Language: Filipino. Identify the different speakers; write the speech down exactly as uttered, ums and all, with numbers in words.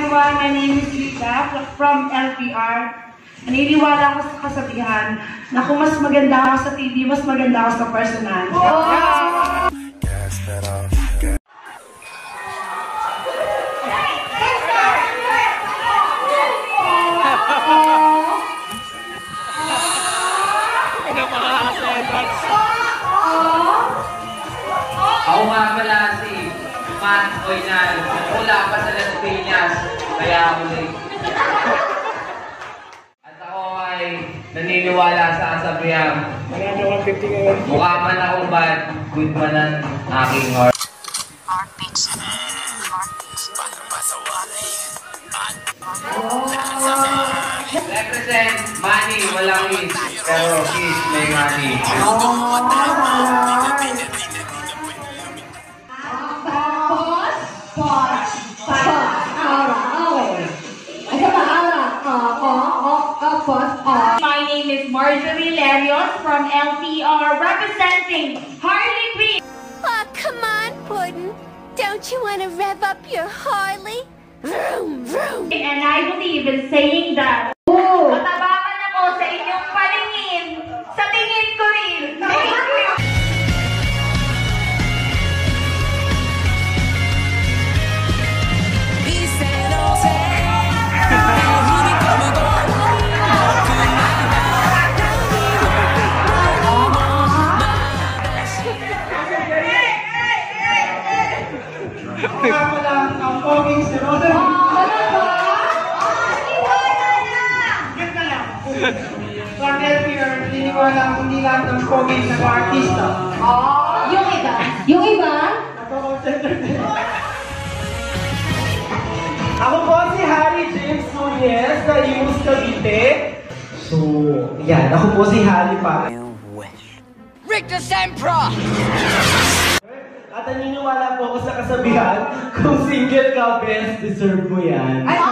Speaker 1: everyone. My name is Lita from L P R. Naniniwala ako sa kasabihan na kung mas maganda ako sa T V, mas maganda ako sa personal. Wow!
Speaker 2: Ako nga pala si Matt Oynal. Wala pa sa Las Piñas, kaya ako late. At ako ay naniniwala sa kasabihan. Mukha man ako bad, good man ang aking heart. Represent money, walang is, pero kiss may money.
Speaker 3: My name is Marjorie Larios from L P R representing Harley Quinn.
Speaker 4: Oh, come on, Puddin'. Don't you want to rev up your Harley? Vroom, vroom.
Speaker 3: And I believe in saying that.
Speaker 4: Oh.
Speaker 3: Matabakan ako sa inyong paningin. Sa tingin ko rin. Thank you.
Speaker 1: From L P R, naniniwala akong hindi lahat ng pogi na artista.
Speaker 4: Oh, yung iba? Yung iba?
Speaker 1: Ako po si Harry James Nunez na Imus Cavite. So, yan. Ako po si Harry pa.
Speaker 5: Rick the Sempra!
Speaker 1: At naniniwala po ako sa kasabihan, kung single ka, best deserve mo yan.
Speaker 4: Ay,